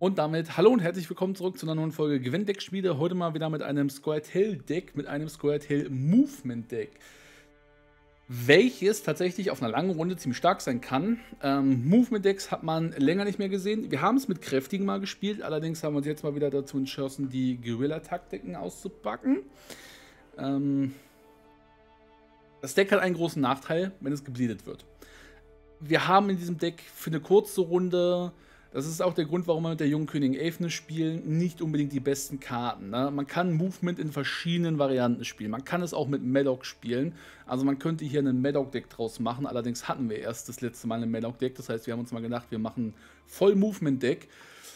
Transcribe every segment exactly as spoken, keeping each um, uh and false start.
Und damit hallo und herzlich willkommen zurück zu einer neuen Folge Gewinn-Deck-Spiele. Heute mal wieder mit einem Squirtle-Deck, mit einem Squirtle-Movement-Deck, welches tatsächlich auf einer langen Runde ziemlich stark sein kann. Ähm, Movement-Decks hat man länger nicht mehr gesehen. Wir haben es mit kräftigen mal gespielt, allerdings haben wir uns jetzt mal wieder dazu entschlossen, die Guerilla-Taktiken auszupacken. Ähm, das Deck hat einen großen Nachteil, wenn es gebleedet wird. Wir haben in diesem Deck für eine kurze Runde... Das ist auch der Grund, warum wir mit der jungen Königin Aphne spielen, nicht unbedingt die besten Karten. Ne? Man kann Movement in verschiedenen Varianten spielen. Man kann es auch mit Madoc spielen. Also man könnte hier ein Madoc-Deck draus machen. Allerdings hatten wir erst das letzte Mal ein Madoc-Deck. Das heißt, wir haben uns mal gedacht, wir machen voll Movement-Deck.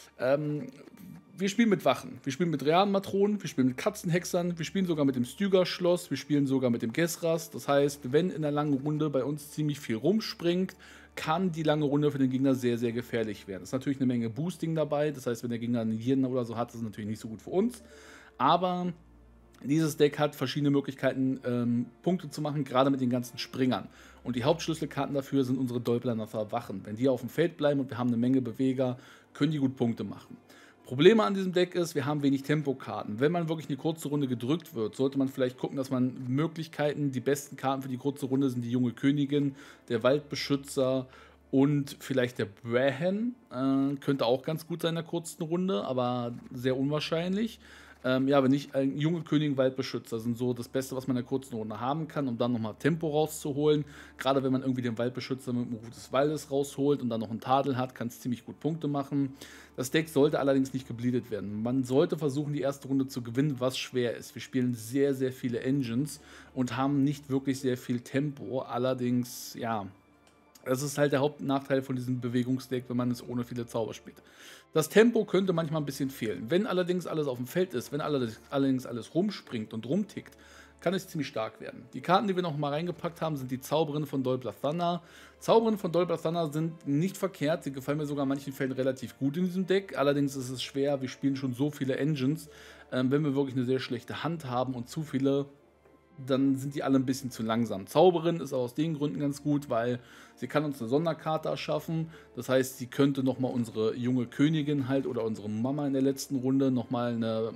Ähm, wir spielen mit Wachen, wir spielen mit realen Matronen, wir spielen mit Katzenhexern, wir spielen sogar mit dem Styger-Schloss, wir spielen sogar mit dem Gesras. Das heißt, wenn in der langen Runde bei uns ziemlich viel rumspringt, kann die lange Runde für den Gegner sehr, sehr gefährlich werden. Es ist natürlich eine Menge Boosting dabei, das heißt, wenn der Gegner einen Jeden oder so hat, ist es natürlich nicht so gut für uns. Aber dieses Deck hat verschiedene Möglichkeiten, ähm, Punkte zu machen, gerade mit den ganzen Springern. Und die Hauptschlüsselkarten dafür sind unsere Dolplanather Wachen. Wenn die auf dem Feld bleiben und wir haben eine Menge Beweger, können die gut Punkte machen. Probleme an diesem Deck ist, wir haben wenig Tempokarten. Wenn man wirklich eine kurze Runde gedrückt wird, sollte man vielleicht gucken, dass man Möglichkeiten, die besten Karten für die kurze Runde sind die junge Königin, der Waldbeschützer und vielleicht der Brahen. Äh, könnte auch ganz gut sein in der kurzen Runde, aber sehr unwahrscheinlich. Ähm, ja, wenn nicht, ein junge Königin, Waldbeschützer sind so das Beste, was man in der kurzen Runde haben kann, um dann nochmal Tempo rauszuholen. Gerade wenn man irgendwie den Waldbeschützer mit dem Ruf des Waldes rausholt und dann noch einen Tadel hat, kann es ziemlich gut Punkte machen. Das Deck sollte allerdings nicht gebleedet werden. Man sollte versuchen, die erste Runde zu gewinnen, was schwer ist. Wir spielen sehr, sehr viele Engines und haben nicht wirklich sehr viel Tempo. Allerdings, ja, das ist halt der Hauptnachteil von diesem Bewegungsdeck, wenn man es ohne viele Zauber spielt. Das Tempo könnte manchmal ein bisschen fehlen. Wenn allerdings alles auf dem Feld ist, wenn allerdings alles rumspringt und rumtickt, kann es ziemlich stark werden. Die Karten, die wir noch mal reingepackt haben, sind die Zauberin von Dol Blathanna. Zauberin von Dol Blathanna sind nicht verkehrt, sie gefallen mir sogar in manchen Fällen relativ gut in diesem Deck. Allerdings ist es schwer, wir spielen schon so viele Engines. Ähm, wenn wir wirklich eine sehr schlechte Hand haben und zu viele, dann sind die alle ein bisschen zu langsam. Zauberin ist auch aus den Gründen ganz gut, weil sie kann uns eine Sonderkarte erschaffen. Das heißt, sie könnte nochmal unsere junge Königin halt oder unsere Mama in der letzten Runde nochmal eine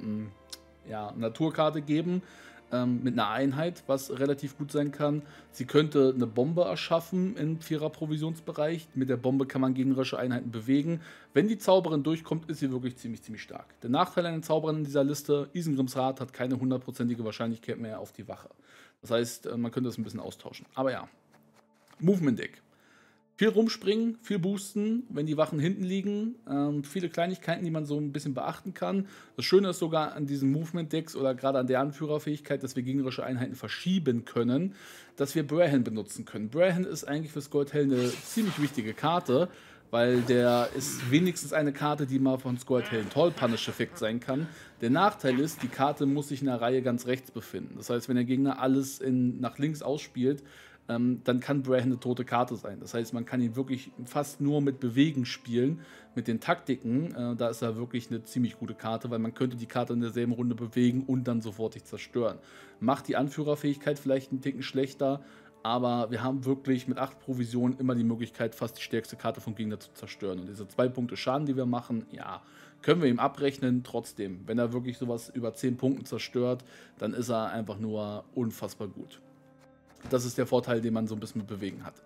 ja, Naturkarte geben. Ähm, mit einer Einheit, was relativ gut sein kann. Sie könnte eine Bombe erschaffen im Vierer-Provisionsbereich. Mit der Bombe kann man gegnerische Einheiten bewegen. Wenn die Zauberin durchkommt, ist sie wirklich ziemlich, ziemlich stark. Der Nachteil an den Zauberern in dieser Liste, Isengrims Rat hat keine hundertprozentige Wahrscheinlichkeit mehr auf die Wache. Das heißt, man könnte das ein bisschen austauschen. Aber ja, Movement-Deck. Viel rumspringen, viel boosten, wenn die Wachen hinten liegen. Ähm, viele Kleinigkeiten, die man so ein bisschen beachten kann. Das Schöne ist sogar an diesen Movement-Decks oder gerade an der Anführerfähigkeit, dass wir gegnerische Einheiten verschieben können, dass wir Brahen benutzen können. Brahen ist eigentlich für Squirtle eine ziemlich wichtige Karte, weil der ist wenigstens eine Karte, die mal von Squirtle ein Toll-Punish-Effekt sein kann. Der Nachteil ist, die Karte muss sich in der Reihe ganz rechts befinden. Das heißt, wenn der Gegner alles in, nach links ausspielt, Ähm, dann kann Brahen eine tote Karte sein. Das heißt, man kann ihn wirklich fast nur mit Bewegen spielen, mit den Taktiken. Äh, da ist er wirklich eine ziemlich gute Karte, weil man könnte die Karte in derselben Runde bewegen und dann sofortig zerstören. Macht die Anführerfähigkeit vielleicht einen Ticken schlechter, aber wir haben wirklich mit acht Provisionen immer die Möglichkeit, fast die stärkste Karte vom Gegner zu zerstören. Und diese zwei Punkte Schaden, die wir machen, ja, können wir ihm abrechnen. Trotzdem, wenn er wirklich sowas über zehn Punkten zerstört, dann ist er einfach nur unfassbar gut. Das ist der Vorteil, den man so ein bisschen mit Bewegen hat.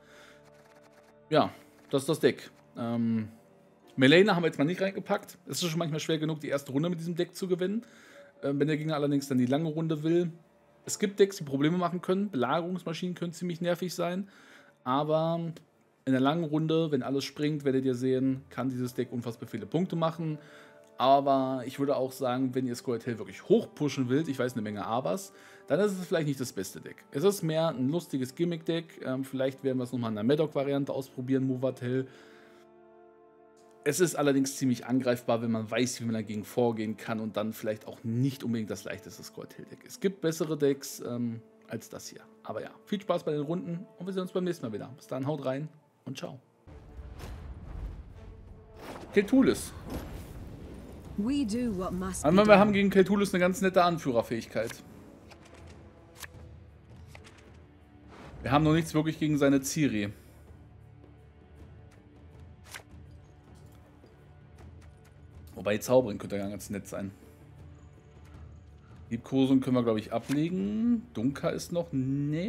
Ja, das ist das Deck. Ähm, Melena haben wir jetzt mal nicht reingepackt. Es ist schon manchmal schwer genug, die erste Runde mit diesem Deck zu gewinnen. Ähm, wenn der Gegner allerdings dann die lange Runde will. Es gibt Decks, die Probleme machen können. Belagerungsmaschinen können ziemlich nervig sein. Aber in der langen Runde, wenn alles springt, werdet ihr sehen, kann dieses Deck unfassbar viele Punkte machen. Aber ich würde auch sagen, wenn ihr Squirtle wirklich hoch pushen wollt, ich weiß eine Menge Abers, dann ist es vielleicht nicht das beste Deck. Es ist mehr ein lustiges Gimmick-Deck. Ähm, vielleicht werden wir es nochmal in der Madoc-Variante ausprobieren, Movatel. Es ist allerdings ziemlich angreifbar, wenn man weiß, wie man dagegen vorgehen kann und dann vielleicht auch nicht unbedingt das leichteste Squirtle-Deck. Es gibt bessere Decks ähm, als das hier. Aber ja, viel Spaß bei den Runden und wir sehen uns beim nächsten Mal wieder. Bis dann, haut rein und ciao. Keltulis. Aber wir haben gegen Keltulis eine ganz nette Anführerfähigkeit. Wir haben noch nichts wirklich gegen seine Ciri. Wobei Zaubern könnte ja ganz nett sein. Liebkosung können wir, glaube ich, ablegen. Dunker ist noch nett.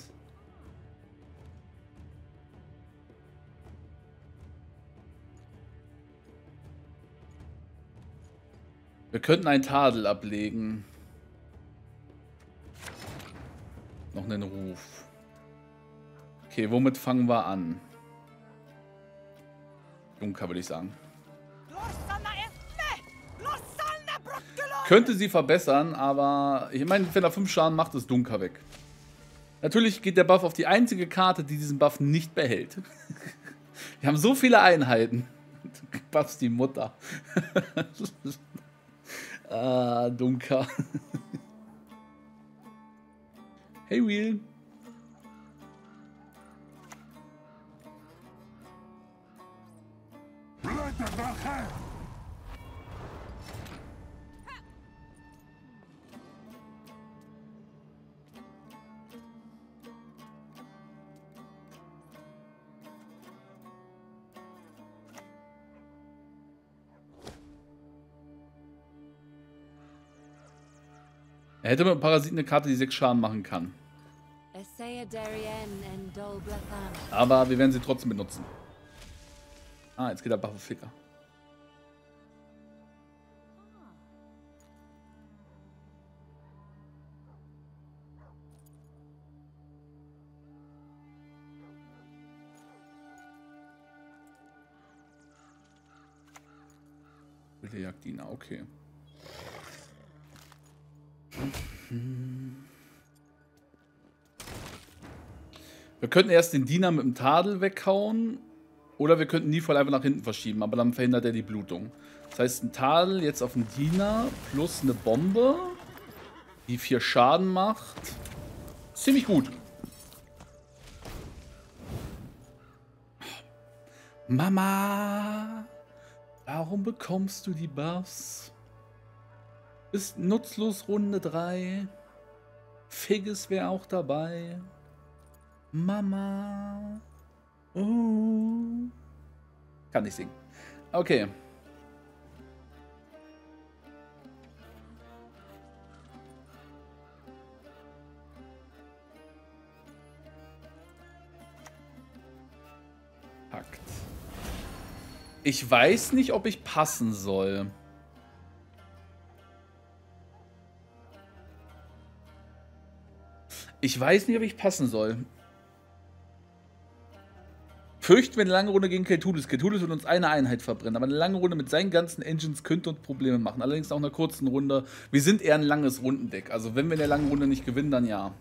Wir könnten einen Tadel ablegen. Noch einen Ruf. Okay, womit fangen wir an? Dunker, würde ich sagen. Könnte sie verbessern, aber ich meine, wenn er fünf Schaden macht, ist Dunker weg. Natürlich geht der Buff auf die einzige Karte, die diesen Buff nicht behält. Wir haben so viele Einheiten. Du buffst die Mutter. Ah, Dunker. Hey, Wheel. Er hätte mit dem Parasiten eine Karte, die sechs Schaden machen kann. Aber wir werden sie trotzdem benutzen. Ah, jetzt geht der Buff auf Flicker. Wilde Jagdina, okay. Wir könnten erst den Diener mit dem Tadel weghauen. Oder wir könnten Nifol einfach nach hinten verschieben. Aber dann verhindert er die Blutung. Das heißt, ein Tadel jetzt auf den Diener. Plus eine Bombe. Die vier Schaden macht. Ziemlich gut. Mama. Warum bekommst du die Buffs? Ist nutzlos Runde drei. Figges wäre auch dabei. Mama. Oh. Kann nicht singen. Okay. Packt. Ich weiß nicht, ob ich passen soll. Ich weiß nicht, ob ich passen soll. Fürchten wir eine lange Runde gegen Keltulis. Keltulis wird uns eine Einheit verbrennen. Aber eine lange Runde mit seinen ganzen Engines könnte uns Probleme machen. Allerdings auch in einer kurzen Runde. Wir sind eher ein langes Rundendeck. Also wenn wir in der langen Runde nicht gewinnen, dann ja.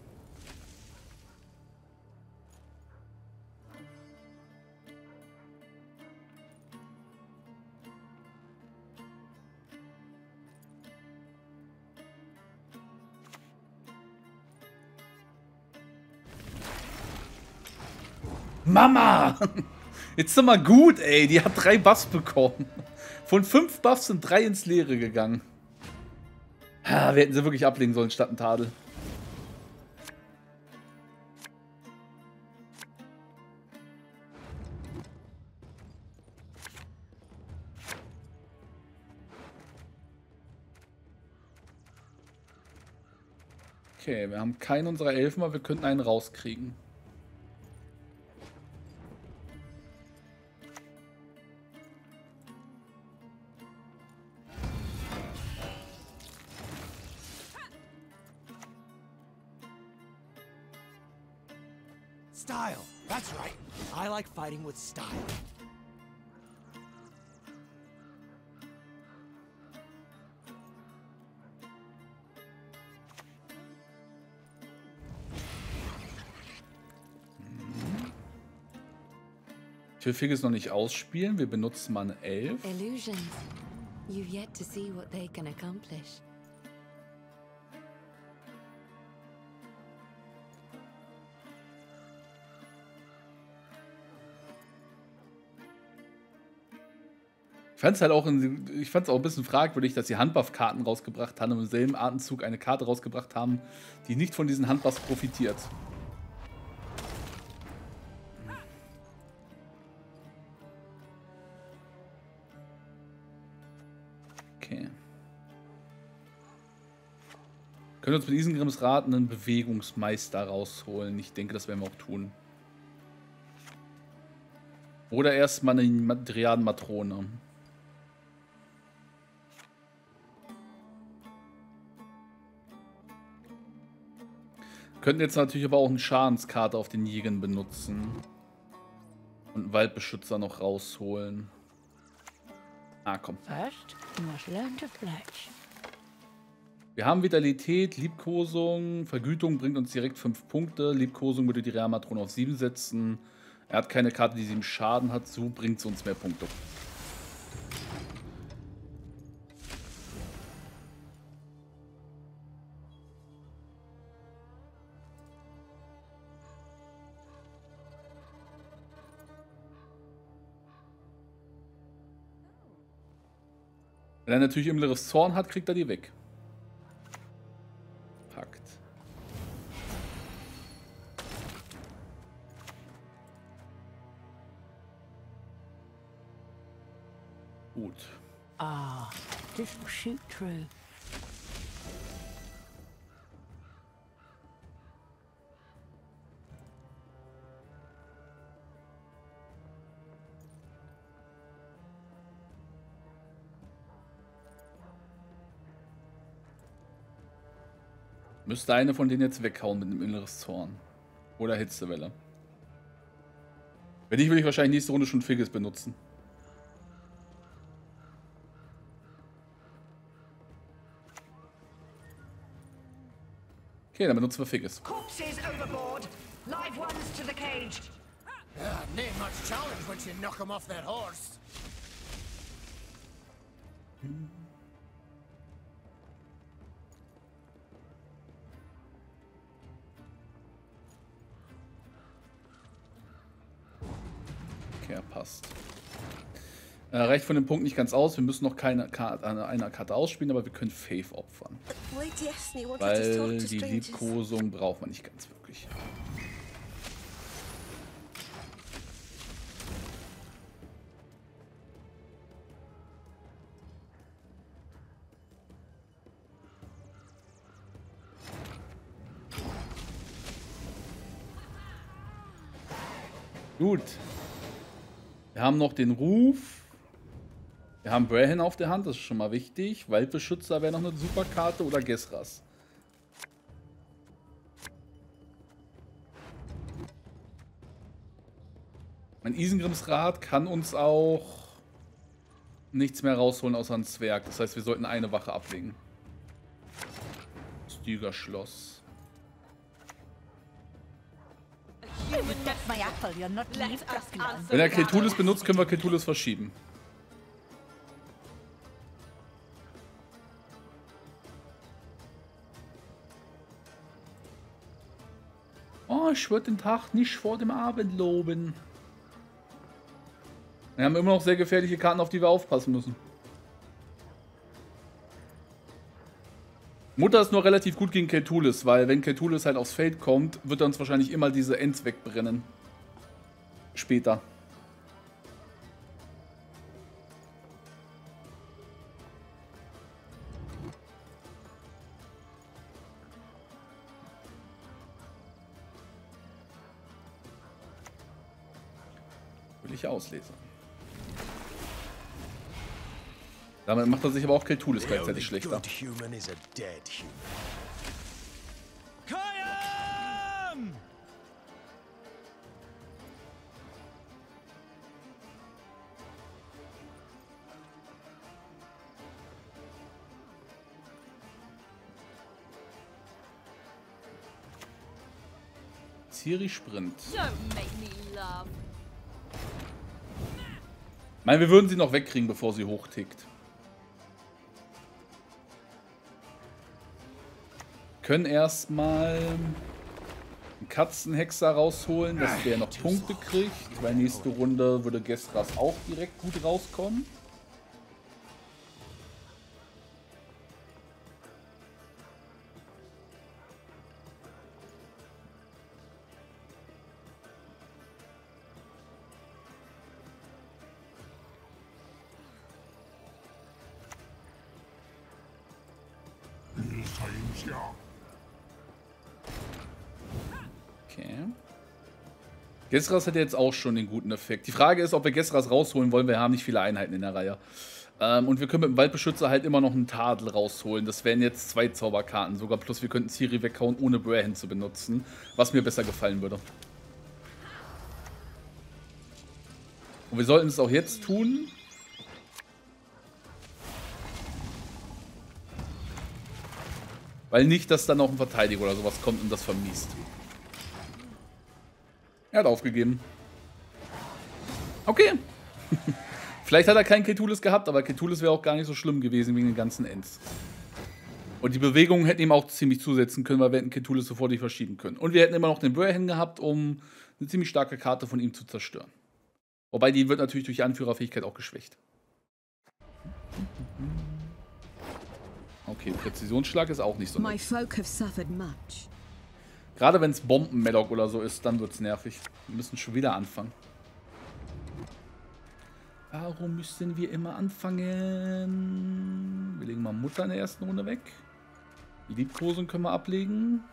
Mama! Jetzt sind wir gut, ey. Die hat drei Buffs bekommen. Von fünf Buffs sind drei ins Leere gegangen. Wir hätten sie wirklich ablegen sollen statt ein Tadel. Okay, wir haben keinen unserer Elfen, aber wir könnten einen rauskriegen. Style. That's right. I like fighting with style. Ich will Figges noch nicht ausspielen. Wir benutzen mal eine Elf. Illusions. You've yet to see what they can accomplish. Ich fand es halt auch, in, ich fand's auch ein bisschen fragwürdig, dass sie Handbuff-Karten rausgebracht haben und im selben Atemzug eine Karte rausgebracht haben, die nicht von diesen Handbuffs profitiert. Okay. Können wir uns mit Isengrims Rat einen Bewegungsmeister rausholen? Ich denke, das werden wir auch tun. Oder erstmal eine Driaden-Matrone. Könnten jetzt natürlich aber auch eine Schadenskarte auf den Jägern benutzen. Und einen Waldbeschützer noch rausholen. Ah, komm. First, you must learn to fletch. Wir haben Vitalität, Liebkosung, Vergütung bringt uns direkt fünf Punkte. Liebkosung würde die Realmatrone auf sieben setzen. Er hat keine Karte, die sieben Schaden hat, so bringt es uns mehr Punkte. Wenn er natürlich Imleres Zorn hat, kriegt er die weg. Packt. Gut. Ah, this will shoot true. Müsste eine von denen jetzt weghauen mit einem Inneres Zorn. Oder Hitzewelle. Wenn nicht, will ich wahrscheinlich nächste Runde schon Figgis benutzen. Okay, dann benutzen wir Figgis. Corpses overboard. Live ones to the cage. Yeah, not much challenge once you knock 'em off their horse. Okay, er passt. Äh, reicht von dem Punkt nicht ganz aus. Wir müssen noch keine Karte, eine, eine Karte ausspielen, aber wir können Faith opfern. Weil die Liebkosung braucht man nicht ganz wirklich. Gut. Wir haben noch den Ruf. Wir haben Brahyn auf der Hand, das ist schon mal wichtig. Waldbeschützer wäre noch eine super Karte oder Gesras. Mein Isengrims Rat kann uns auch nichts mehr rausholen außer ein Zwerg. Das heißt, wir sollten eine Wache ablegen. Styger Schloss. Wenn er Ketulis benutzt, können wir Ketulis verschieben. Oh, ich würde den Tag nicht vor dem Abend loben. Wir haben immer noch sehr gefährliche Karten, auf die wir aufpassen müssen. Mutter ist nur relativ gut gegen Ketulis, weil wenn Ketulis halt aufs Feld kommt, wird er uns wahrscheinlich immer diese Ents wegbrennen. Später. Will ich auslesen. Damit macht er sich aber auch Ketulis gleichzeitig schlechter. Kayam! Ciri Sprint. Don't make me laugh. Ich meine, wir würden sie noch wegkriegen, bevor sie hochtickt. Können erstmal einen Katzenhexer rausholen, dass der noch Punkte kriegt. Weil nächste Runde würde Gesras auch direkt gut rauskommen. Okay. Gesras hat jetzt auch schon den guten Effekt. Die Frage ist, ob wir Gesras rausholen wollen. Wir haben nicht viele Einheiten in der Reihe. Ähm, und wir können mit dem Waldbeschützer halt immer noch einen Tadel rausholen. Das wären jetzt zwei Zauberkarten sogar. Plus wir könnten Ciri weghauen, ohne Brahyn zu benutzen. Was mir besser gefallen würde. Und wir sollten es auch jetzt tun. Weil nicht, dass dann noch ein Verteidiger oder sowas kommt und das vermiest. Er hat aufgegeben. Okay. Vielleicht hat er keinen Cthulhu gehabt, aber Cthulhu wäre auch gar nicht so schlimm gewesen wegen den ganzen Ents. Und die Bewegungen hätten ihm auch ziemlich zusetzen können, weil wir hätten Cthulhu sofort nicht verschieben können. Und wir hätten immer noch den Brahyn gehabt, um eine ziemlich starke Karte von ihm zu zerstören. Wobei die wird natürlich durch die Anführerfähigkeit auch geschwächt. Okay, Präzisionsschlag ist auch nicht so My nett. folk have suffered much. Gerade wenn es Bomben-Maddock oder so ist, dann wird es nervig. Wir müssen schon wieder anfangen. Warum müssen wir immer anfangen? Wir legen mal Mutter in der ersten Runde weg. Die Liebkosung können wir ablegen.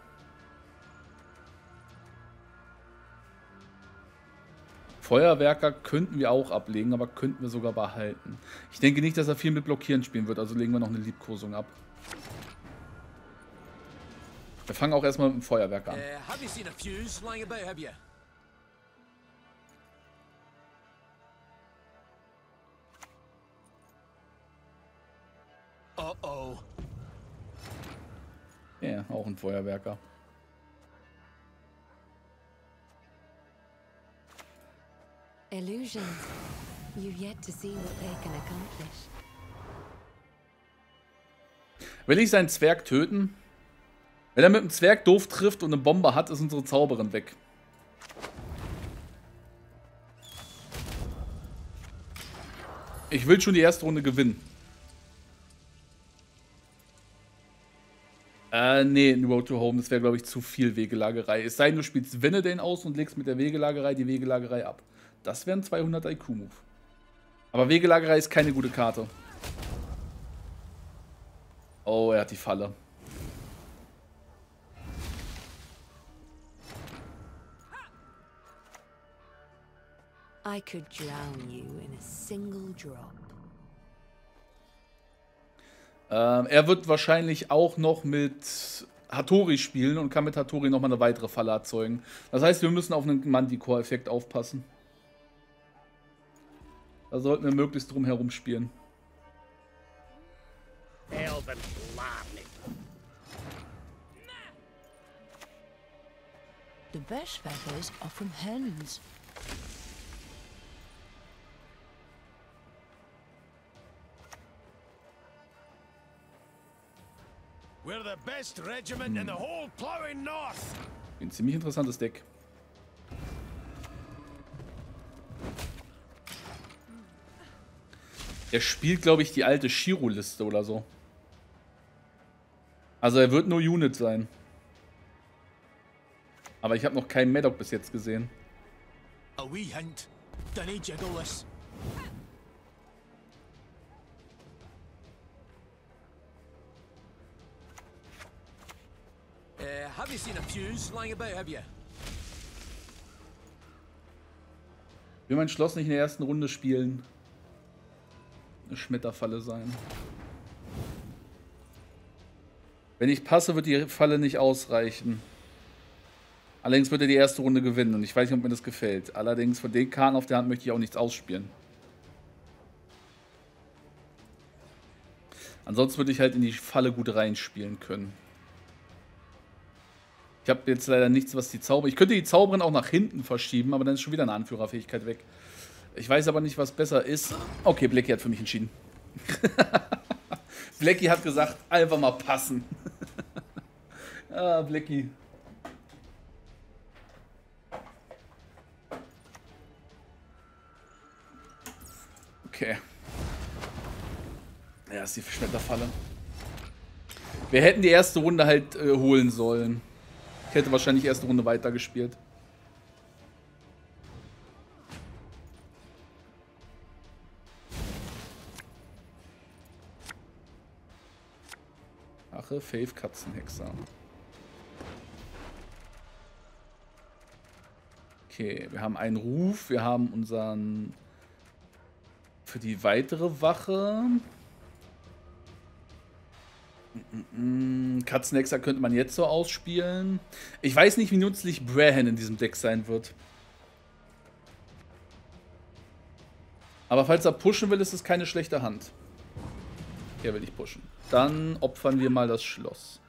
Feuerwerker könnten wir auch ablegen, aber könnten wir sogar behalten. Ich denke nicht, dass er viel mit Blockieren spielen wird, also legen wir noch eine Liebkosung ab. Wir fangen auch erstmal mit dem Feuerwerk an. Uh, have you seen a fuse lying about, have you? Uh-oh. Ja, auch ein Feuerwerker. Illusions. You've yet to see what they can accomplish. Will ich seinen Zwerg töten? Wenn er mit dem Zwerg doof trifft und eine Bombe hat, ist unsere Zauberin weg. Ich will schon die erste Runde gewinnen. Äh, nee, in Road to Home, das wäre, glaube ich, zu viel Wegelagerei. Es sei denn, du spielst Venedane aus und legst mit der Wegelagerei die Wegelagerei ab. Das wäre ein zweihundert I Q-Move. Aber Wegelagerei ist keine gute Karte. Oh, er hat die Falle. I could drown you in a single drop. Ähm, er wird wahrscheinlich auch noch mit Hattori spielen und kann mit Hattori nochmal eine weitere Falle erzeugen. Das heißt, wir müssen auf einen Manticore-Effekt aufpassen. Da sollten wir möglichst drum herum spielen. The best feathers are from hens. We're the best regiment in the whole plowing north. Ein ziemlich interessantes Deck. Er spielt, glaube ich, die alte Shiro-Liste oder so. Also er wird nur Unit sein. Aber ich habe noch keinen Maddock bis jetzt gesehen. A wee hint. Dunny jiggle this. Uh, have you seen a fuse lying about, have you? Will mein Schloss nicht in der ersten Runde spielen? Eine Schmetterfalle sein. Wenn ich passe, wird die Falle nicht ausreichen. Allerdings wird er die erste Runde gewinnen und ich weiß nicht, ob mir das gefällt. Allerdings von den Karten auf der Hand möchte ich auch nichts ausspielen. Ansonsten würde ich halt in die Falle gut reinspielen können. Ich habe jetzt leider nichts, was die Zauber... Ich könnte die Zauberin auch nach hinten verschieben, aber dann ist schon wieder eine Anführerfähigkeit weg. Ich weiß aber nicht, was besser ist. Okay, Blackie hat für mich entschieden. Blackie hat gesagt, einfach mal passen. Ah, Blackie. Okay. Ja, ist die Verschwenderfalle. Wir hätten die erste Runde halt äh, holen sollen. Ich hätte wahrscheinlich erste Runde weitergespielt. Ach Wache, Faith, Katzenhexer. Okay, wir haben einen Ruf, wir haben unseren... Für die weitere Wache... Katzenhexer könnte man jetzt so ausspielen. Ich weiß nicht, wie nützlich Brahan in diesem Deck sein wird. Aber falls er pushen will, ist es keine schlechte Hand. Er will nicht pushen. Dann opfern wir mal das Schloss.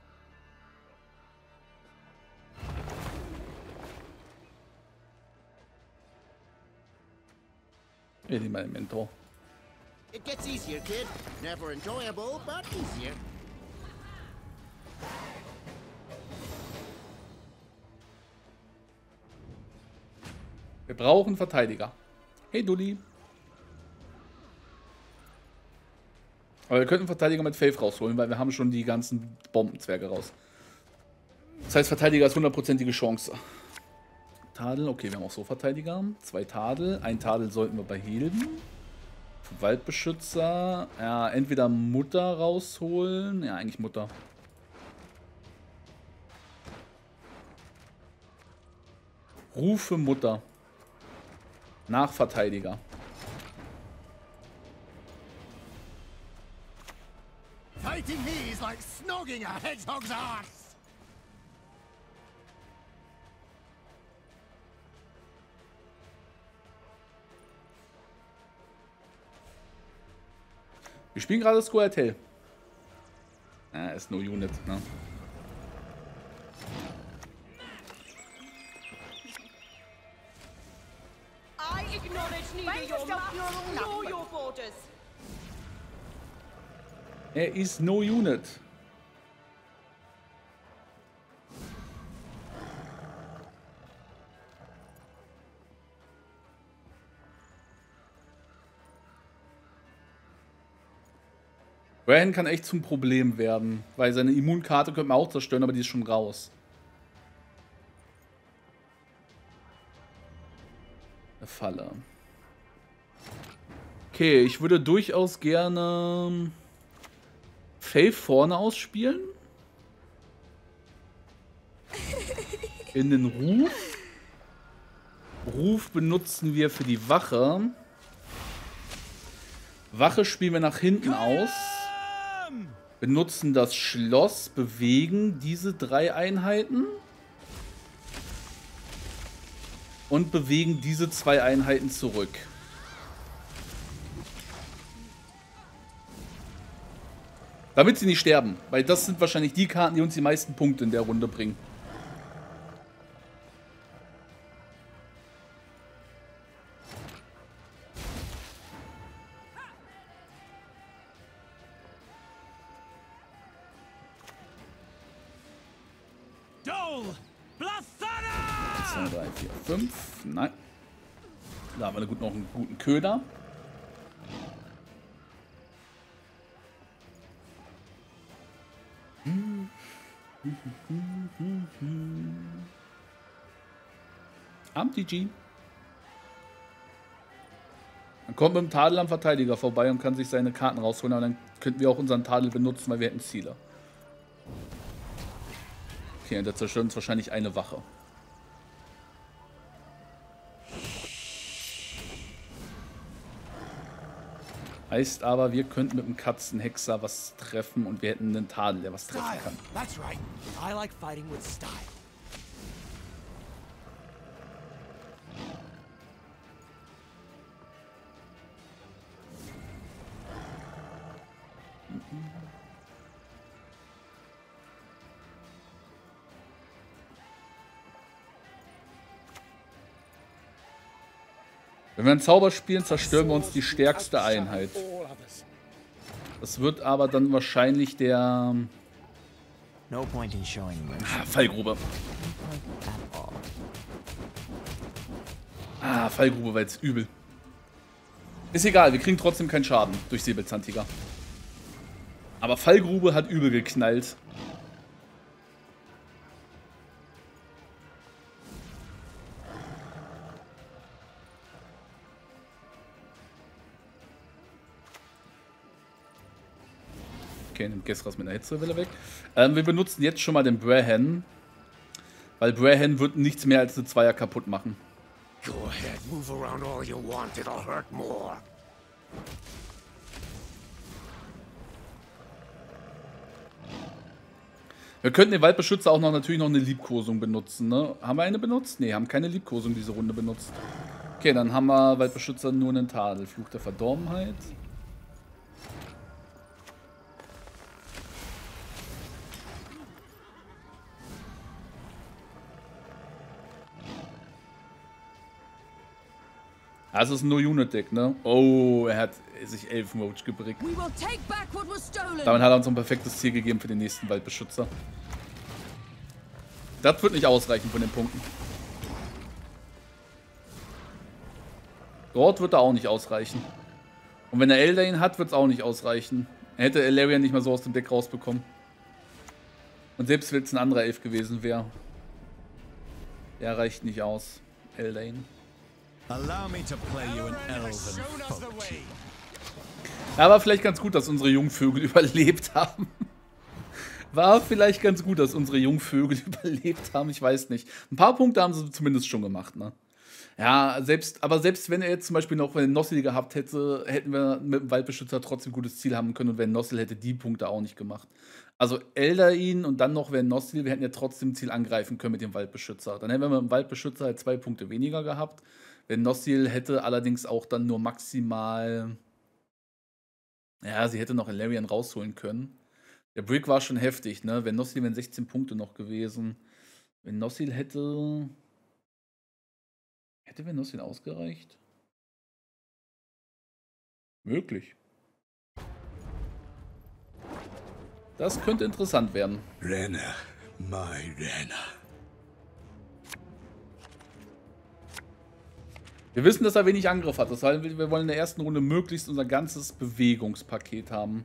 Elemento. It gets easier, kid. Never enjoyable, but easier. Wir brauchen Verteidiger. Hey, Dulli. Aber wir könnten Verteidiger mit Faith rausholen, weil wir haben schon die ganzen Bombenzwerge raus. Das heißt, Verteidiger ist hundertprozentige Chance. Tadel, okay, wir haben auch so Verteidiger. Zwei Tadel. Ein Tadel sollten wir behielten. Waldbeschützer. Ja, entweder Mutter rausholen. Ja, eigentlich Mutter. Rufe Mutter. Nach Verteidiger. Fighting me is like snogging a hedgehog's ass. Wir spielen gerade Square Tail. Ah, ist nur Unit, ne? I acknowledge neither your map nor your borders. Er ist no Unit. Brahan kann echt zum Problem werden, weil seine Immunkarte könnte man auch zerstören, aber die ist schon raus. Eine Falle. Okay, ich würde durchaus gerne Faith vorne ausspielen. In den Ruf. Ruf benutzen wir für die Wache. Wache spielen wir nach hinten aus. Benutzen das Schloss, bewegen diese drei Einheiten. Und bewegen diese zwei Einheiten zurück. Damit sie nicht sterben, weil das sind wahrscheinlich die Karten, die uns die meisten Punkte in der Runde bringen. zwei, drei, vier, fünf. Nein. Da haben wir gut, noch einen guten Köder. Am T G. Dann kommt mit dem Tadel am Verteidiger vorbei und kann sich seine Karten rausholen. Aber dann könnten wir auch unseren Tadel benutzen, weil wir hätten Ziele. Okay, und der zerstört uns wahrscheinlich eine Wache. Heißt aber, wir könnten mit dem Katzenhexer was treffen und wir hätten einen Tadel, der was treffen kann. That's right. I like fighting with style. Wenn wir einen Zauber spielen, zerstören wir uns die stärkste Einheit. Das wird aber dann wahrscheinlich der No point in showing ah, Fallgrube. Ah, Fallgrube war jetzt übel. Ist egal, wir kriegen trotzdem keinen Schaden durch Säbelzahntiger. Aber Fallgrube hat übel geknallt. Okay, Okay, nimmt Gessras mit einer Hitzewelle weg. Ähm, wir benutzen jetzt schon mal den Brahan. Weil Brahan wird nichts mehr als eine Zweier kaputt machen. Go ahead, move around all you want, it'll hurt more. Wir könnten den Waldbeschützer auch noch natürlich noch eine Liebkosung benutzen, ne? Haben wir eine benutzt? Ne, haben keine Liebkosung diese Runde benutzt. Okay, dann haben wir Waldbeschützer nur einen Tadel. Fluch der Verdorbenheit. Das ist ein No-Unit-Deck, ne? Oh, er hat sich Elfenroach gebrickt. Damit hat er uns ein perfektes Ziel gegeben für den nächsten Waldbeschützer. Das wird nicht ausreichen von den Punkten. Dort wird er auch nicht ausreichen. Und wenn er Eldain hat, wird es auch nicht ausreichen. Er hätte Elarian nicht mal so aus dem Deck rausbekommen. Und selbst wenn es ein anderer Elf gewesen wäre. Der reicht nicht aus. Eldain. Allow me to play you an elven folk tune. Ja, war vielleicht ganz gut, dass unsere Jungvögel überlebt haben. War vielleicht ganz gut, dass unsere Jungvögel überlebt haben. Ich weiß nicht. Ein paar Punkte haben sie zumindest schon gemacht, ne? Ja, selbst, aber selbst wenn er jetzt zum Beispiel noch einen Nossil gehabt hätte, hätten wir mit dem Waldbeschützer trotzdem ein gutes Ziel haben können und wenn Nossil hätte die Punkte auch nicht gemacht. Also Eldain und dann noch wenn Nossil, wir hätten ja trotzdem ein Ziel angreifen können mit dem Waldbeschützer. Dann hätten wir mit dem Waldbeschützer halt zwei Punkte weniger gehabt. Wenn Nossil hätte allerdings auch dann nur maximal... Ja, sie hätte noch Elarian rausholen können. Der Brick war schon heftig, ne? Wenn Nossil wären sechzehn Punkte noch gewesen. Wenn Nossil hätte... Hätte wenn Nossil ausgereicht? Möglich. Das könnte interessant werden. Renner, my Renner. Wir wissen, dass er wenig Angriff hat. Das heißt, wir wollen in der ersten Runde möglichst unser ganzes Bewegungspaket haben.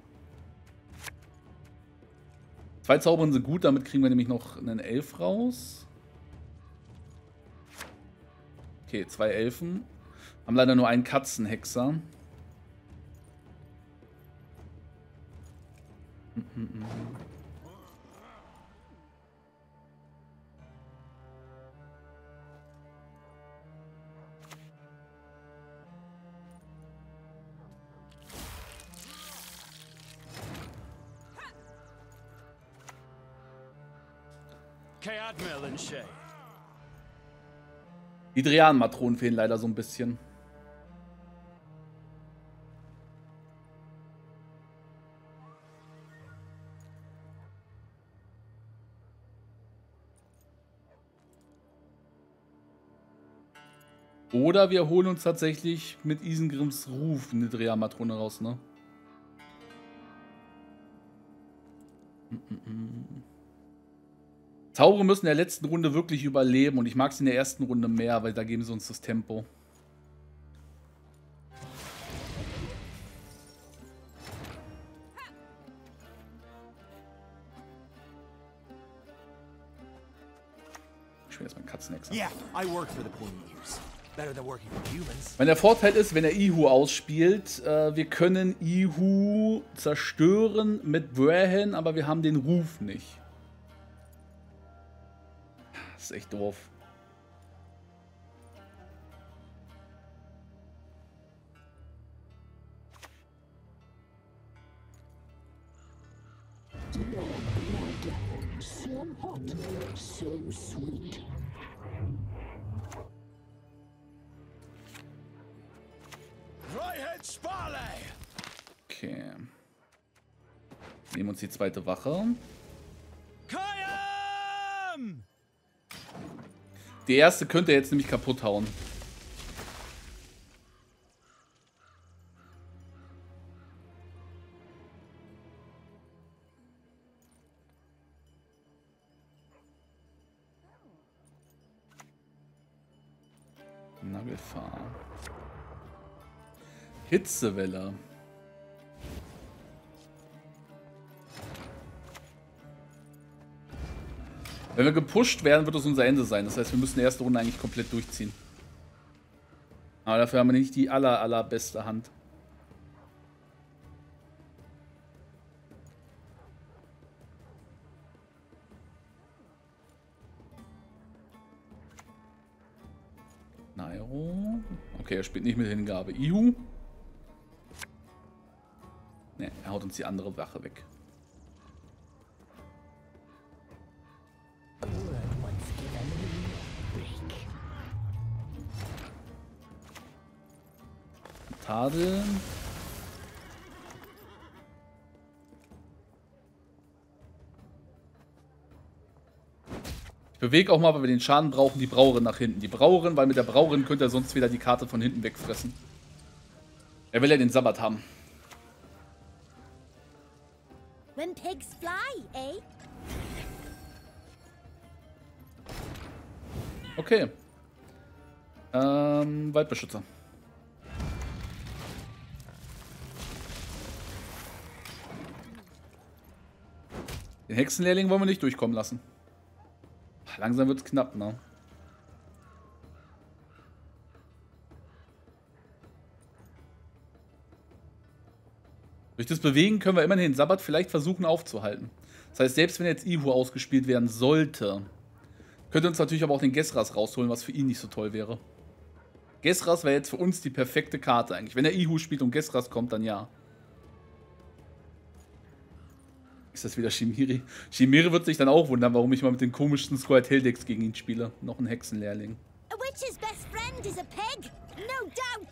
Zwei Zaubern sind gut, damit kriegen wir nämlich noch einen Elf raus. Okay, zwei Elfen. Haben leider nur einen Katzenhexer. Die Drian-Matronen fehlen leider so ein bisschen. Oder wir holen uns tatsächlich mit Isengrims Ruf eine Drian-Matrone raus, ne? Zauberer müssen in der letzten Runde wirklich überleben und ich mag es in der ersten Runde mehr, weil da geben sie uns das Tempo. Ich will erstmal einen Katzenhexer. Yeah, I work for the pointy ears. Better than working for humans. Mein, der Vorteil ist, wenn er Ihu ausspielt, äh, wir können Ihu zerstören mit Brahan, aber wir haben den Ruf nicht. Das ist echt doof. Okay. Nehmen uns die zweite Wache. Die erste könnte er jetzt nämlich kaputt hauen. Nagelfahr. Hitzewelle. Wenn wir gepusht werden, wird es unser Ende sein. Das heißt, wir müssen die erste Runde eigentlich komplett durchziehen. Aber dafür haben wir nicht die aller, allerbeste Hand. Pyro. Okay, er spielt nicht mit Hingabe. Ihu. Ne, er haut uns die andere Wache weg. Tadel. Ich bewege auch mal, weil wir den Schaden brauchen, die Brauerin nach hinten. Die Brauerin, weil mit der Brauerin könnte er sonst wieder die Karte von hinten wegfressen. Er will ja den Sabbat haben. When pigs fly, eh? Okay. Ähm, Waldbeschützer. Den Hexenlehrling wollen wir nicht durchkommen lassen. Langsam wird es knapp, ne? Durch das Bewegen können wir immerhin den Sabbat vielleicht versuchen aufzuhalten. Das heißt, selbst wenn jetzt Ihu ausgespielt werden sollte, könnte uns natürlich aber auch den Gesras rausholen, was für ihn nicht so toll wäre. Gesras wäre jetzt für uns die perfekte Karte eigentlich. Wenn er Ihu spielt und Gesras kommt, dann ja. Ist das wieder Chimeri? Chimeri wird sich dann auch wundern, warum ich mal mit den komischsten Square Tail Decks gegen ihn spiele. Noch ein Hexenlehrling. A witch's best friend is a pig, no doubt.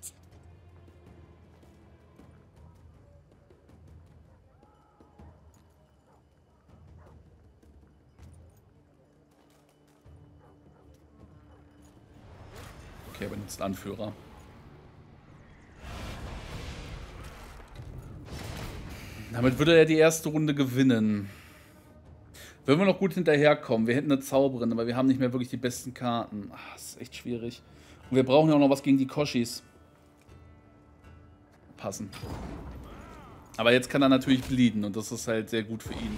Okay, er benutzt Anführer. Damit würde er die erste Runde gewinnen. Wenn wir noch gut hinterherkommen, wir hätten eine Zauberin, aber wir haben nicht mehr wirklich die besten Karten. Ach, das ist echt schwierig. Und wir brauchen ja auch noch was gegen die Koshis. Passen. Aber jetzt kann er natürlich bleeden und das ist halt sehr gut für ihn.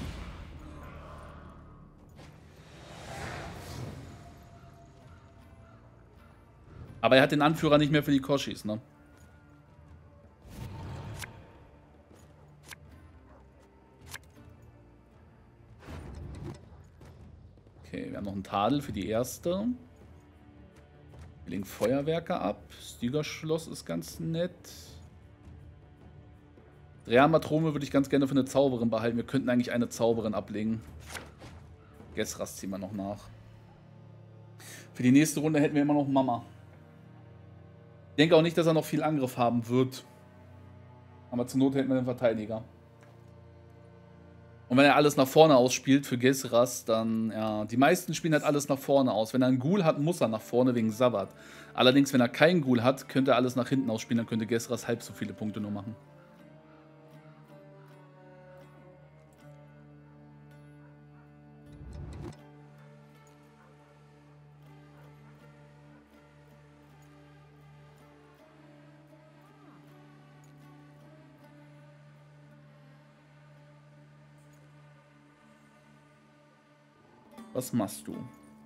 Aber er hat den Anführer nicht mehr für die Koshis, ne? Okay, wir haben noch einen Tadel für die erste. Wir legen Feuerwerker ab. Stygerschloss ist ganz nett. Dreamatrome würde ich ganz gerne für eine Zauberin behalten. Wir könnten eigentlich eine Zauberin ablegen. Gesras ziehen wir noch nach. Für die nächste Runde hätten wir immer noch Mama. Ich denke auch nicht, dass er noch viel Angriff haben wird. Aber zur Not hätten wir den Verteidiger. Und wenn er alles nach vorne ausspielt für Gesras, dann, ja, die meisten spielen halt alles nach vorne aus. Wenn er einen Ghoul hat, muss er nach vorne wegen Sabbat. Allerdings, wenn er keinen Ghoul hat, könnte er alles nach hinten ausspielen, dann könnte Gesras halb so viele Punkte nur machen. Was machst du?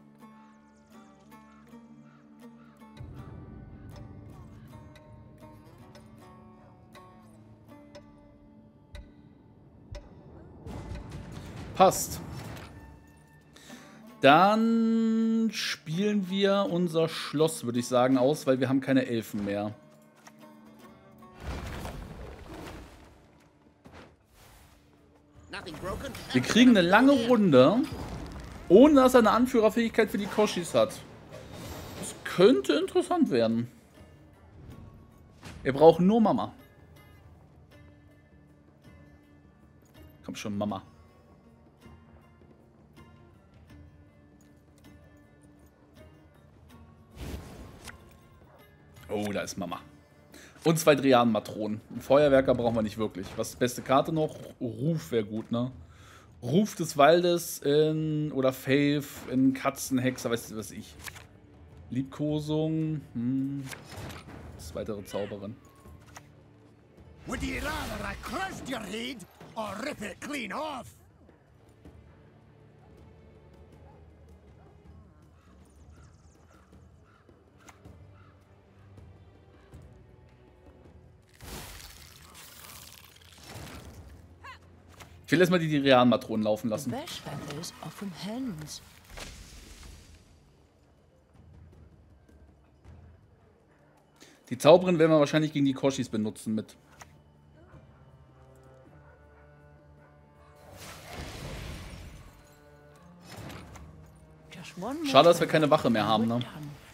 Passt. Dann spielen wir unser Schloss, würde ich sagen, aus, weil wir haben keine Elfen mehr. Wir kriegen eine lange Runde, ohne dass er eine Anführerfähigkeit für die Koshis hat. Das könnte interessant werden. Wir brauchen nur Mama. Komm schon, Mama. Oh, da ist Mama. Und zwei Drianen-Matronen. Einen Feuerwerker brauchen wir nicht wirklich. Was ist die beste Karte noch? Ruf wäre gut, ne? Ruf des Waldes in, oder Faith in Katzenhexer, weißt du was ich. Liebkosung, hm. Das weitere Zauberin. Would you rather I crushed your head or rip it clean off? Ich will erstmal die Drianen-Matronen laufen lassen. Birch feathers are from hens. Die Zauberin werden wir wahrscheinlich gegen die Koshis benutzen mit. Schade, dass wir keine Wache mehr haben, ne?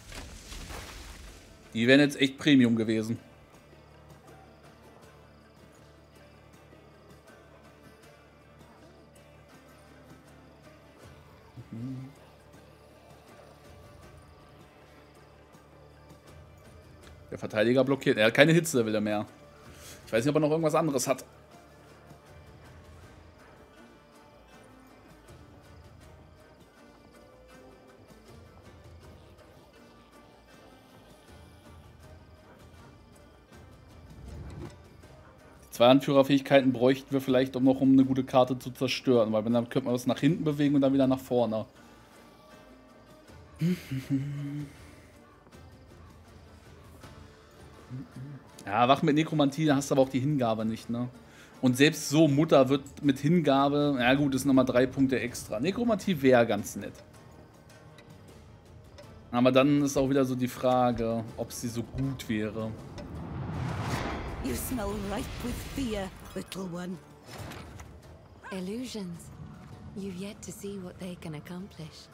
Die wären jetzt echt Premium gewesen. Der Verteidiger blockiert. Er hat keine Hitzelevel mehr. Ich weiß nicht, ob er noch irgendwas anderes hat. Zwei Anführerfähigkeiten bräuchten wir vielleicht, um noch um eine gute Karte zu zerstören. Weil dann könnte man das nach hinten bewegen und dann wieder nach vorne. Ja, Wach mit Nekromantie, da hast du aber auch die Hingabe nicht, ne? Und selbst so, Mutter wird mit Hingabe, ja gut, das sind nochmal drei Punkte extra. Nekromantie wäre ganz nett. Aber dann ist auch wieder so die Frage, ob sie so gut wäre. You smell ripe with fear, little one. Illusions. You've yet to see what they can accomplish.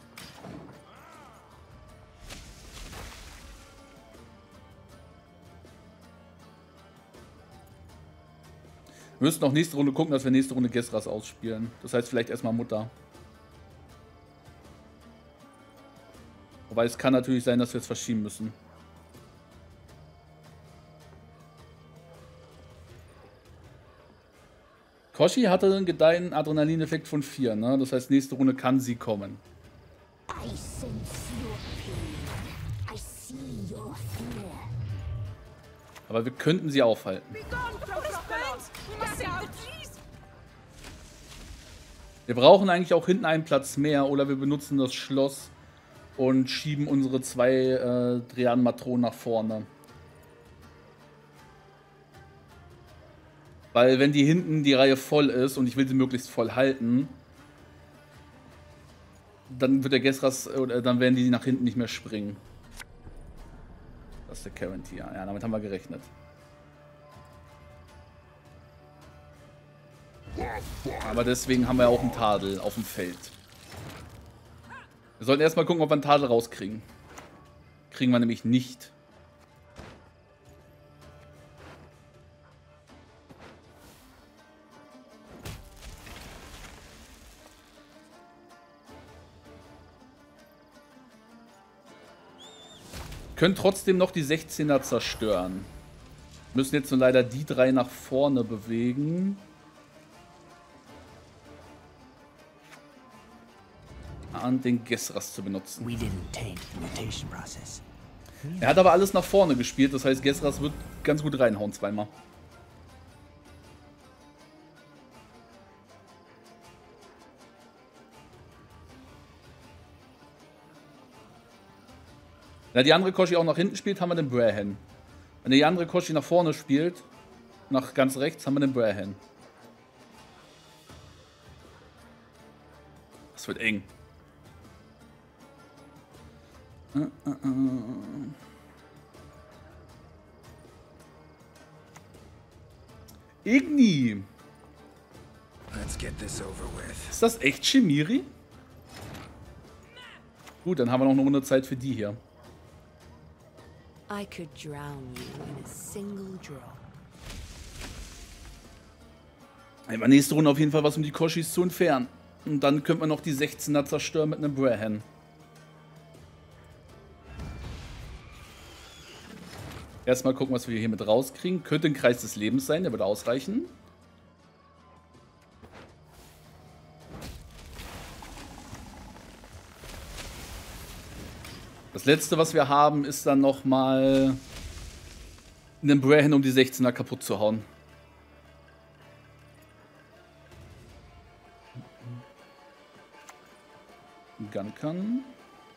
Wir müssen auch nächste Runde gucken, dass wir nächste Runde Gestras ausspielen. Das heißt vielleicht erstmal Mutter. Wobei es kann natürlich sein, dass wir es verschieben müssen. Koshi hatte einen gedeihen Adrenalineffekt von vier, ne? Das heißt, nächste Runde kann sie kommen. I sense your pain. I see your fear. Aber wir könnten sie aufhalten. Wir brauchen eigentlich auch hinten einen Platz mehr oder wir benutzen das Schloss und schieben unsere zwei äh, Drean-Matronen nach vorne. Weil wenn die hinten die Reihe voll ist und ich will sie möglichst voll halten, dann wird der Gestras, oder dann werden die nach hinten nicht mehr springen. Das ist der Carantia. Ja, damit haben wir gerechnet. Aber deswegen haben wir auch einen Tadel auf dem Feld. Wir sollten erstmal gucken, ob wir einen Tadel rauskriegen. Kriegen wir nämlich nicht. Können trotzdem noch die sechzehner zerstören. Müssen jetzt nur leider die drei nach vorne bewegen. An den Gestras zu benutzen. Er hat aber alles nach vorne gespielt, das heißt Gestras wird ganz gut reinhauen zweimal. Wenn die andere Koshi auch nach hinten spielt, haben wir den Brahan. Wenn die andere Koshi nach vorne spielt, nach ganz rechts, haben wir den Brahan. Das wird eng. Uh, uh, uh. Igni. Let's get this over with. Ist das echt Chimiri? Gut, dann haben wir noch eine Runde Zeit für die hier. I could drown you in a single drop. Aber nächste Runde auf jeden Fall was, um die Koshis zu entfernen. Und dann könnte man noch die sechzehner zerstören mit einem Brahan. Erstmal gucken, was wir hier mit rauskriegen. Könnte ein Kreis des Lebens sein, der würde ausreichen. Das letzte, was wir haben, ist dann nochmal einen Brahan, um die sechzehner kaputt zu hauen. Gunkan.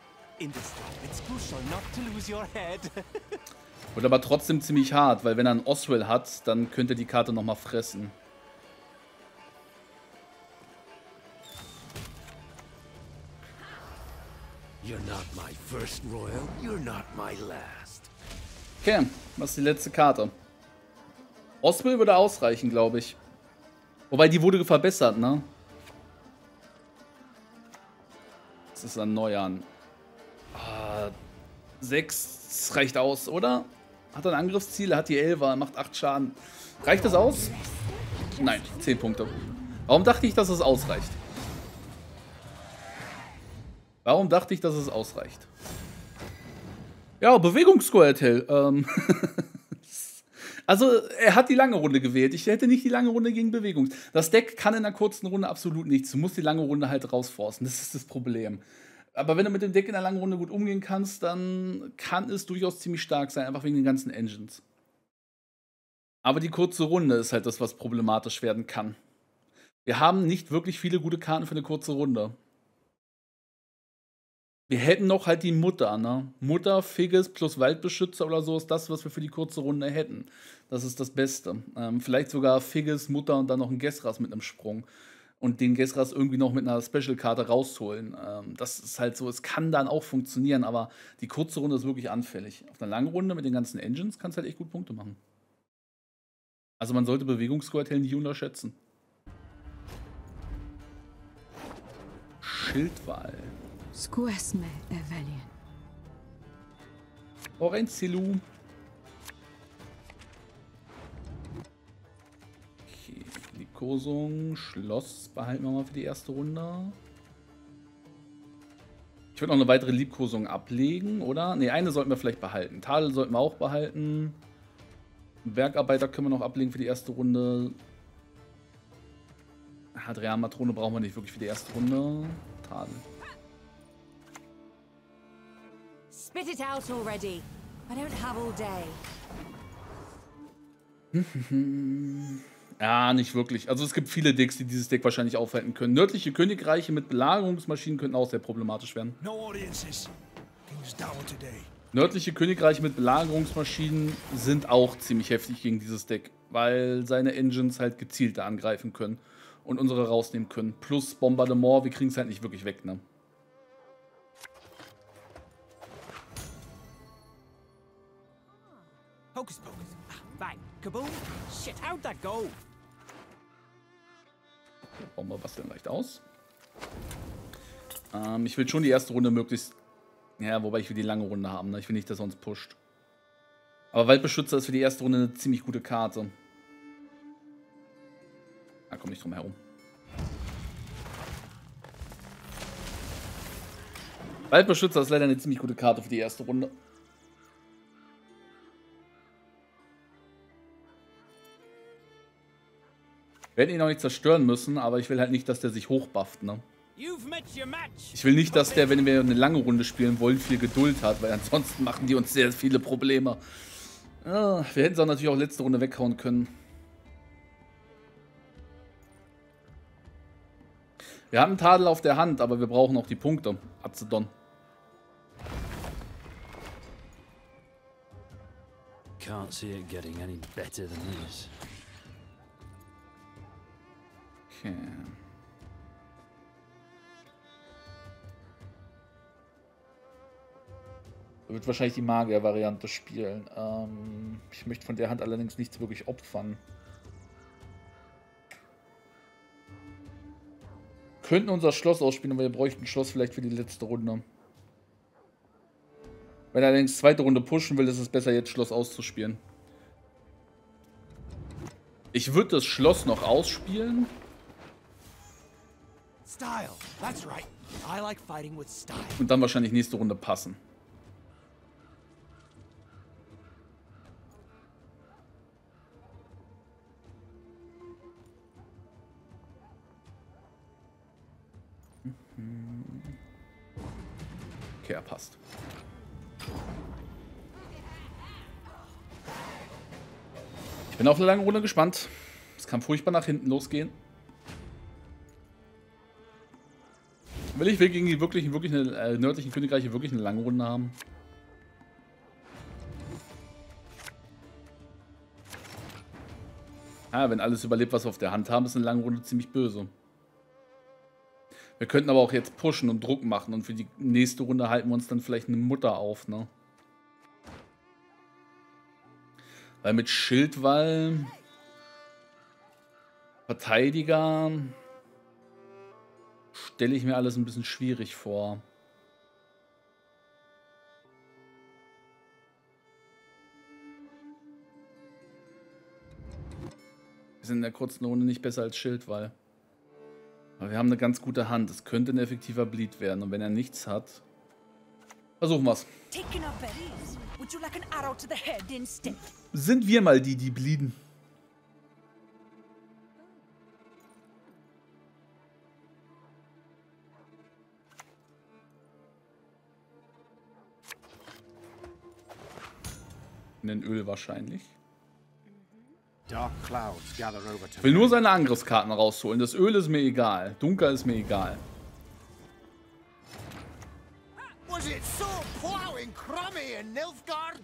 Wird aber trotzdem ziemlich hart, weil wenn er einen Oswell hat, dann könnte die Karte nochmal fressen. You're not my first royal, you're not my last. Okay, was ist die letzte Karte? Oswald würde ausreichen, glaube ich. Wobei, die wurde verbessert, ne? Das ist ein Neuan. Ah, sechs reicht aus, oder? Hat er ein Angriffsziel, er hat die Elfer, macht acht Schaden. Reicht das aus? Nein, zehn Punkte. Warum dachte ich, dass es ausreicht? Warum dachte ich, dass es ausreicht? Ja, Bewegungssquirtle. Ähm also, er hat die lange Runde gewählt. Ich hätte nicht die lange Runde gegen Bewegung. Das Deck kann in einer kurzen Runde absolut nichts. Du musst die lange Runde halt rausforcen. Das ist das Problem. Aber wenn du mit dem Deck in einer langen Runde gut umgehen kannst, dann kann es durchaus ziemlich stark sein, einfach wegen den ganzen Engines. Aber die kurze Runde ist halt das, was problematisch werden kann. Wir haben nicht wirklich viele gute Karten für eine kurze Runde. Wir hätten noch halt die Mutter, ne? Mutter, Figges plus Waldbeschützer oder so ist das, was wir für die kurze Runde hätten. Das ist das Beste. Ähm, vielleicht sogar Figges, Mutter und dann noch ein Gesras mit einem Sprung. Und den Gesras irgendwie noch mit einer Special-Karte rausholen. Ähm, das ist halt so, es kann dann auch funktionieren, aber die kurze Runde ist wirklich anfällig. Auf einer langen Runde mit den ganzen Engines kannst du halt echt gut Punkte machen. Also man sollte Bewegungssquirtle nie unterschätzen. Schildwall. Squesme, Evelian. Orenzilu. Okay, Liebkosung, Schloss behalten wir mal für die erste Runde. Ich würde noch eine weitere Liebkosung ablegen, oder? Ne, eine sollten wir vielleicht behalten. Tadel sollten wir auch behalten. Bergarbeiter können wir noch ablegen für die erste Runde. Hadrian Matrone brauchen wir nicht wirklich für die erste Runde. Tadel. Spit it out already. I don't have all day. Ja, nicht wirklich. Also es gibt viele Decks, die dieses Deck wahrscheinlich aufhalten können. Nördliche Königreiche mit Belagerungsmaschinen könnten auch sehr problematisch werden. No audiences. King's down today. Nördliche Königreiche mit Belagerungsmaschinen sind auch ziemlich heftig gegen dieses Deck, weil seine Engines halt gezielter angreifen können und unsere rausnehmen können. Plus Bombardement, wir kriegen es halt nicht wirklich weg, ne? Hocus pocus. Bang. Kaboom. Shit, how'd that go? Bauen wir basteln leicht aus. Ähm, ich will schon die erste Runde möglichst... Ja, wobei ich will die lange Runde haben, ne? Ich will nicht, dass er uns pusht. Aber Waldbeschützer ist für die erste Runde eine ziemlich gute Karte. Da komme ich drum herum. Waldbeschützer ist leider eine ziemlich gute Karte für die erste Runde. Wir hätten ihn noch nicht zerstören müssen, aber ich will halt nicht, dass der sich hochbufft, ne? Ich will nicht, dass der, wenn wir eine lange Runde spielen wollen, viel Geduld hat, weil ansonsten machen die uns sehr viele Probleme. Ja, wir hätten es auch natürlich auch letzte Runde weghauen können. Wir haben einen Tadel auf der Hand, aber wir brauchen auch die Punkte. Azedon. Can't see it getting any better than this. Okay. Er wird wahrscheinlich die Magier-Variante spielen. Ähm, ich möchte von der Hand allerdings nichts wirklich opfern. Könnten unser Schloss ausspielen, aber wir bräuchten ein Schloss vielleicht für die letzte Runde. Wenn er allerdings zweite Runde pushen will, ist es besser, jetzt Schloss auszuspielen. Ich würde das Schloss noch ausspielen. Style. That's right. I like fighting with style. Und dann wahrscheinlich nächste Runde passen. Okay, er passt. Ich bin auf eine lange Runde gespannt. Es kann furchtbar nach hinten losgehen. Will ich gegen die wirklich, wirklich eine, äh, nördlichen Königreiche wirklich eine lange Runde haben? Ah, wenn alles überlebt, was wir auf der Hand haben, ist eine lange Runde ziemlich böse. Wir könnten aber auch jetzt pushen und Druck machen und für die nächste Runde halten wir uns dann vielleicht eine Mutter auf, ne? Weil mit Schildwall, Verteidiger, stelle ich mir alles ein bisschen schwierig vor. Wir sind in der kurzen Runde nicht besser als Schildwall. Aber wir haben eine ganz gute Hand. Es könnte ein effektiver Bleed werden. Und wenn er nichts hat, versuchen wir es. Sind wir mal die, die bleeden? In den Öl wahrscheinlich. Ich will nur seine Angriffskarten rausholen. Das Öl ist mir egal. Dunkel ist mir egal. Was it so plowing crummy in Nilfgaard?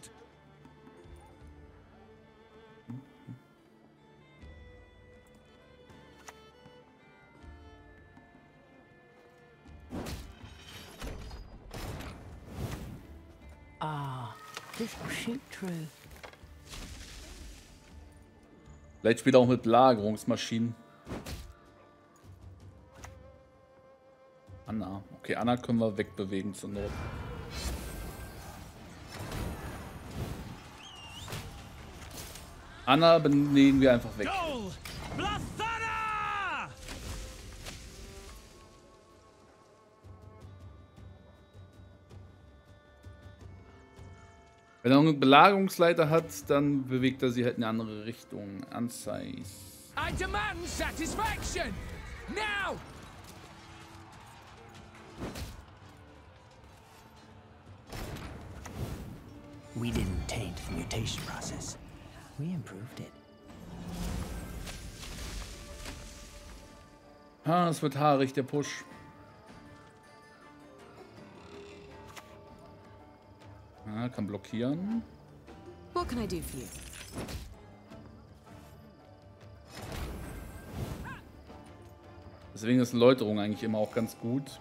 Ah, this will shoot true. Vielleicht spielt er auch mit Lagerungsmaschinen. Anna. Okay, Anna können wir wegbewegen zur Not. Anna belegen wir einfach weg. Wenn er einen Belagerungsleiter hat, dann bewegt er sie halt in eine andere Richtung. Anzeige. I demand satisfaction! Now! We didn't taint the mutation process. We improved it. Ah, es wird haarig, der Push. Ah, kann blockieren. What can I do for you? Deswegen ist Läuterung eigentlich immer auch ganz gut.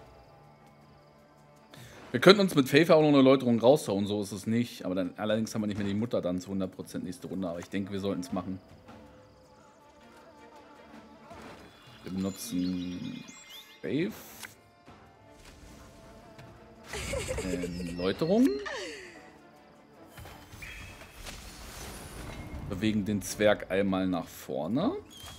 Wir könnten uns mit Faith auch noch eine Läuterung raushauen, so ist es nicht. Aber dann, allerdings haben wir nicht mehr die Mutter dann zu hundert Prozent nächste Runde. Aber ich denke, wir sollten es machen. Wir benutzen Faith. Ähm, Läuterung. Bewegen den Zwerg einmal nach vorne.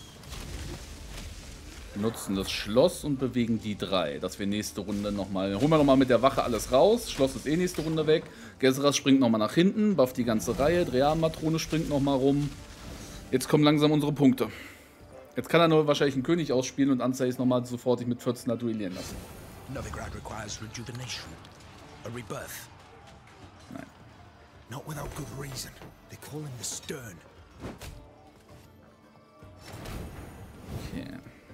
Nutzen das Schloss und bewegen die drei. Dass wir nächste Runde nochmal... Holen wir nochmal mit der Wache alles raus. Schloss ist eh nächste Runde weg. Gesras springt nochmal nach hinten. Bufft die ganze Reihe. Dream-Matrone springt nochmal rum. Jetzt kommen langsam unsere Punkte. Jetzt kann er nur wahrscheinlich einen König ausspielen und Anzeige nochmal sofortig mit vierzehner duellieren lassen. Novigrad requires rejuvenation. A rebirth. Nein. Not without good reason. They call him the Stern. Okay.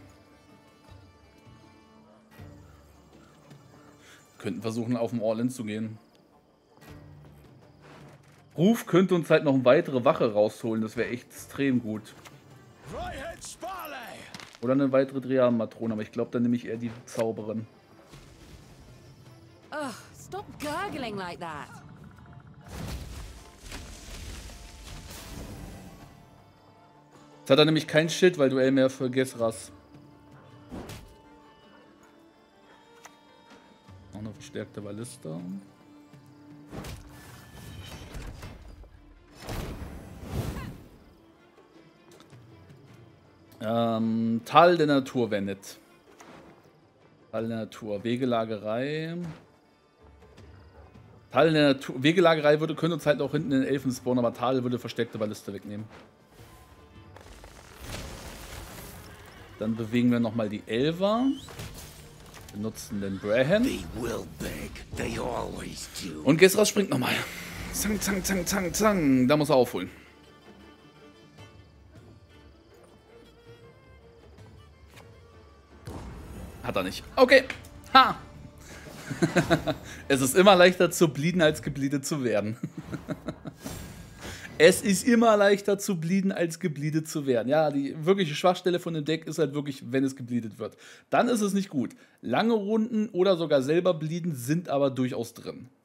Könnten versuchen, auf dem All-In zu gehen. Ruf könnte uns halt noch eine weitere Wache rausholen. Das wäre echt extrem gut. Oder eine weitere Dream-Matrone. Aber ich glaube, dann nehme ich eher die Zauberin. Ugh, stop gurgling like that. Jetzt hat er nämlich kein Schildwall-Duell mehr für Gesras. Noch eine verstärkte Ballista. Ähm, Tal der Natur wäre nett. Tal der Natur. Wegelagerei. Tal der Natur. Wegelagerei würde, könnte uns halt auch hinten in den Elfen spawnen, aber Tal würde versteckte Balliste wegnehmen. Dann bewegen wir nochmal die Elfer. Wir nutzen den Brahan. Und Gesras springt nochmal. Zang, zang, zang, zang, zang. Da muss er aufholen. Hat er nicht. Okay. Ha! Es ist immer leichter zu bleeden, als gebleedet zu werden. Es ist immer leichter zu bleeden, als gebleedet zu werden. Ja, die wirkliche Schwachstelle von dem Deck ist halt wirklich, wenn es gebleedet wird. Dann ist es nicht gut. Lange Runden oder sogar selber bleeden sind aber durchaus drin.